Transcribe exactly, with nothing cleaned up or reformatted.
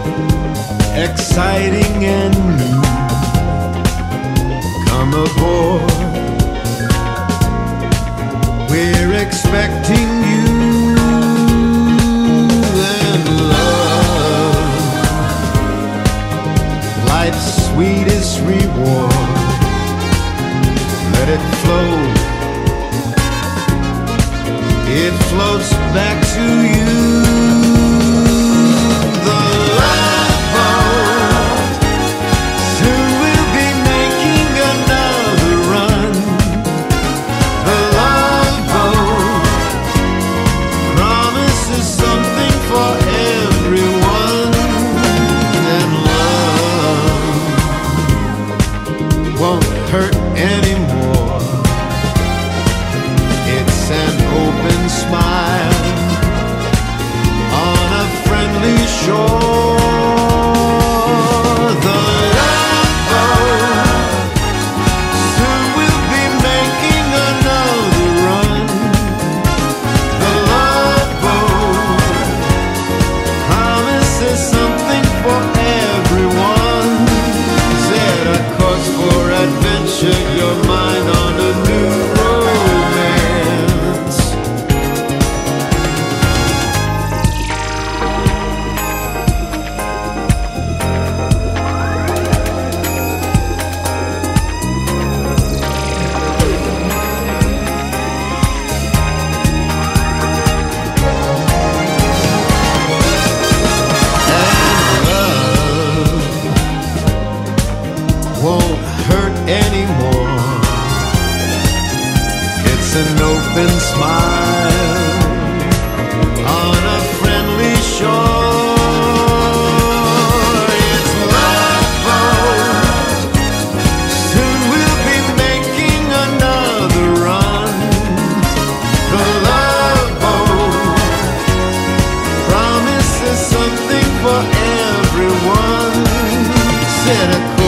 exciting and new. Come aboard, we're expecting you. And love, life's sweetest reward, let it flow, it floats back to you. Won't hurt anymore. It's an open smile on a friendly shore. The love boat, soon we'll be making another run. The love boat promises something for everyone. Set a course for adventure, your mind on a new romance. And love won't hurt anymore. It's an open smile on a friendly shore. It's love boat, soon we'll be making another run. The love boat promises something for everyone. Set a